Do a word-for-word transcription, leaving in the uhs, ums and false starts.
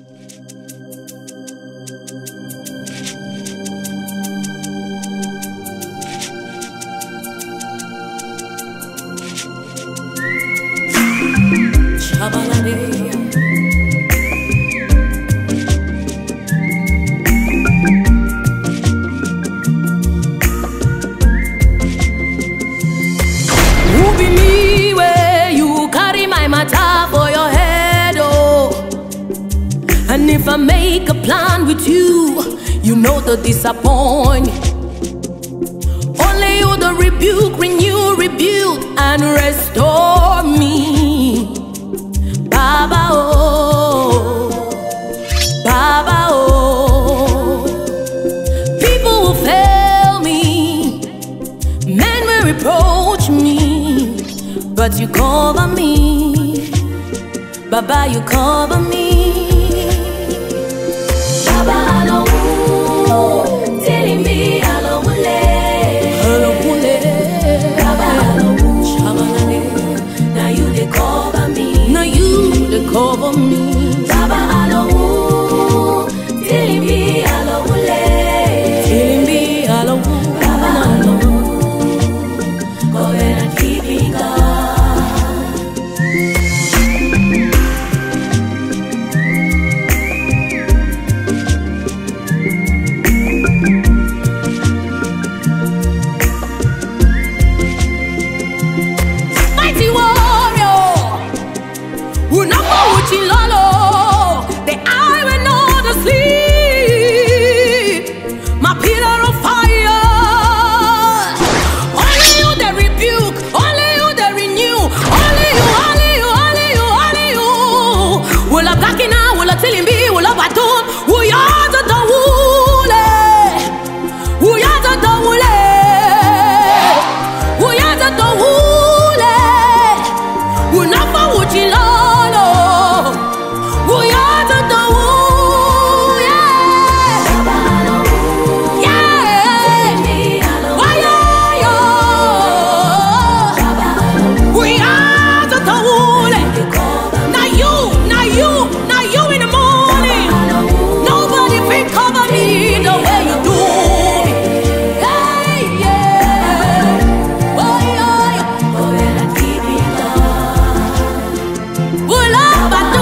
And if I make a plan with you, you know to disappoint me. Only you the rebuke, renew, rebuild, and restore me. Baba oh, Baba oh. People will fail me, men will reproach me, but you cover me. Baba, you cover me. Cover me, Baba alone. Telling me alone, telling me alone, Baba alone. Go and keep me mighty warrior, who know Lolo, the eye will know the sleep. My pillar of fire. Only you that rebuke, only you that renew, only you, only you, only you, only you. Will I back in now? Will I tell him be? Will I baton? Will you answer the woole? Will you answer the woole? Will you answer the woole? Will not for what you love. But